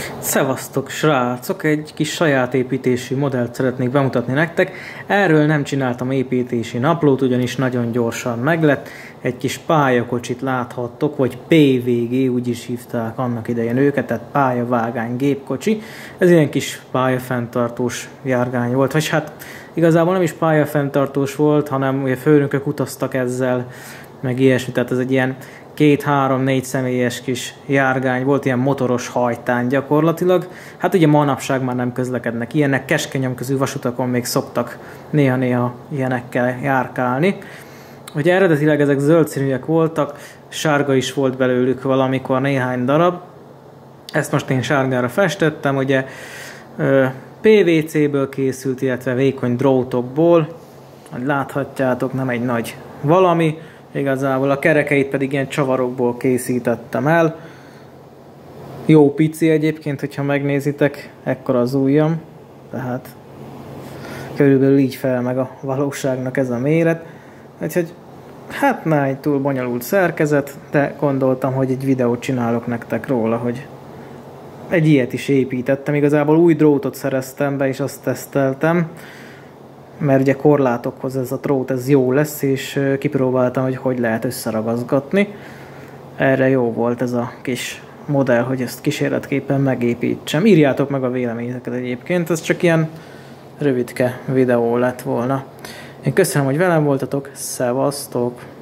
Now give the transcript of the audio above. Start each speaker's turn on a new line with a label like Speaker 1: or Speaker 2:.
Speaker 1: Szevasztok, srácok! Egy kis saját építési modellt szeretnék bemutatni nektek. Erről nem csináltam építési naplót, ugyanis nagyon gyorsan meglett. Egy kis pályakocsit láthattok, vagy PVG, úgy is hívták annak idején őket, tehát pályavágány gépkocsi. Ez ilyen kis pályafenntartós járgány volt, vagy hát igazából nem is pályafenntartós volt, hanem ugye főnökök utaztak ezzel, meg ilyesmi, tehát ez egy ilyen 2-3-4 személyes kis járgány volt, ilyen motoros hajtán gyakorlatilag. Hát ugye manapság már nem közlekednek ilyenek, keskenyomközű vasutakon még szoktak néha-néha ilyenekkel járkálni. Ugye eredetileg ezek zöld színűek voltak, sárga is volt belőlük valamikor néhány darab. Ezt most én sárgára festettem, ugye PVC-ből készült, illetve vékony drótokból. Láthatjátok, nem egy nagy valami. Igazából a kerekeit pedig ilyen csavarokból készítettem el. Jó pici egyébként, hogyha megnézitek, ekkora az ujjam. Tehát körülbelül így fel meg a valóságnak ez a méret. Úgyhogy hát már egy túl bonyolult szerkezet, de gondoltam, hogy egy videót csinálok nektek róla, hogy egy ilyet is építettem. Igazából új drótot szereztem be, és azt teszteltem, mert ugye korlátokhoz ez a drót ez jó lesz, és kipróbáltam, hogy lehet összeragazgatni. Erre jó volt ez a kis modell, hogy ezt kísérletképpen megépítsem. Írjátok meg a véleményeket egyébként, ez csak ilyen rövidke videó lett volna. Én köszönöm, hogy velem voltatok, szevasztok!